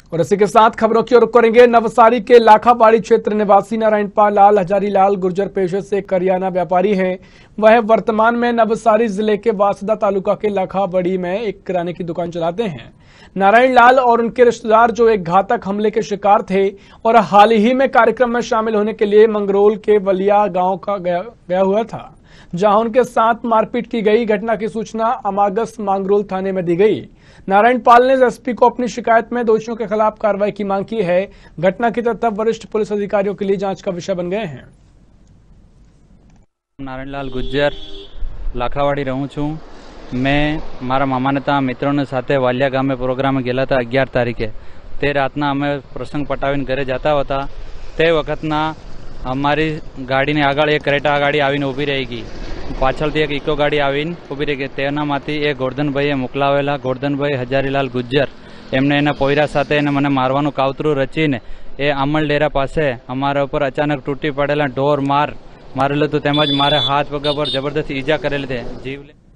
और इसी के साथ खबरों की ओर करेंगे। नवसारी के लाखाबाड़ी क्षेत्र निवासी नारायणपाल लाल हजारीलाल गुर्जर पेशे से करियाना व्यापारी हैं। वह वर्तमान में नवसारी जिले के वासदा तालुका के लाखाबाड़ी में एक किराने की दुकान चलाते हैं। नारायण लाल और उनके रिश्तेदार जो एक घातक हमले के शिकार थे और हाल ही में कार्यक्रम में शामिल होने के लिए मंगरोल के वलिया गांव का गया हुआ था, जहां उनके साथ मारपीट की गई। घटना की सूचना अमागस मांगरोल थाने में दी गई। नारायण पाल ने एसपी को अपनी शिकायत में दोषियों के खिलाफ कार्रवाई की मांग की है। घटना की तथ्य वरिष्ठ पुलिस अधिकारियों के लिए जांच का विषय बन गए हैं। नारायण लाल गुज्जर लाखावाड़ी रहूं छूं। मैं मारा मामाने ત્યાં મિત્રોને સાથે વાલિયા ગામે પ્રોગ્રામે ગયેલા હતા 11 તારીખે। તે રાતના અમે પ્રસંગ પટાવીને ઘરે જતા હતા। તે વખતના અમારી ગાડીની આગળ એક ક્રેટા ગાડી આવીને ઊભી રહી ગઈ। પાછળથી એક ઇકો ગાડી આવીને ઊભી રહી ગઈ। તેનામાંથી એ ગોરધનભાઈએ મોકલાવેલા ગોરધનભાઈ હજારીલાલ ગુજ્જર એમને એના પોયરા સાથે એને મને મારવાનું કાવતરું રચીને એ આમલ ડેરા પાસે અમારા ઉપર અચાનક તૂટી પડેલા ઢોર મારેલું હતું, તેમજ મારે હાથ પગ પર જબરદસ્ત ઈજા કરેલી છે। જીવ